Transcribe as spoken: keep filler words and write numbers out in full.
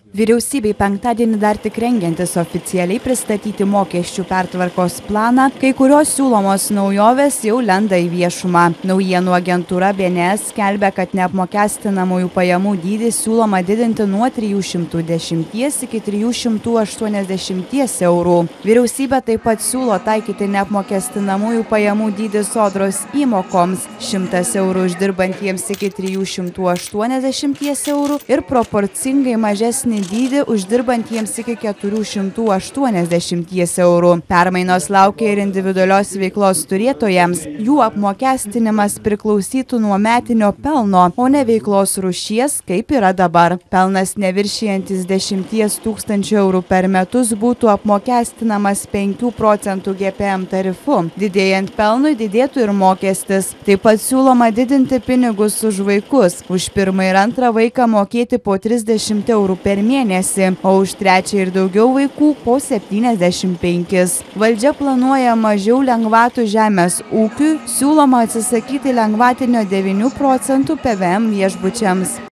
Vyriausybei penktadienį dar tik rengiantis oficialiai pristatyti mokesčių pertvarkos planą, kai kurios siūlomos naujovės jau lenda į viešumą. Naujienų agentūra B N S skelbia, kad neapmokestinamųjų pajamų dydį siūloma didinti nuo trijų šimtų dešimties iki trijų šimtų aštuoniasdešimties eurų. Vyriausybė taip pat siūlo taikyti neapmokestinamųjų pajamų dydį sodros įmokoms šimtas eurų uždirbantiems iki trijų šimtų aštuoniasdešimties eurų ir proporcingai mažesnį dydį uždirbantiems iki keturių šimtų aštuoniasdešimties eurų. Permainos laukia ir individualios veiklos turėtojams. Jų apmokestinimas priklausytų nuo metinio pelno, o ne veiklos rūšies, kaip yra dabar. Pelnas neviršijantis dešimties tūkstančių eurų per metus būtų apmokestinamas penkių procentų G P M tarifu. Didėjant pelnui didėtų ir mokestis. Taip pat siūloma didinti pinigus už vaikus. Už pirmą ir antrą vaiką mokėti po trisdešimt eurų per mėnesį, o už trečią ir daugiau vaikų po septyniasdešimt penkis. Valdžia planuoja mažiau lengvatų žemės ūkiui, siūloma atsisakyti lengvatinio devynių procentų P V M viešbučiams.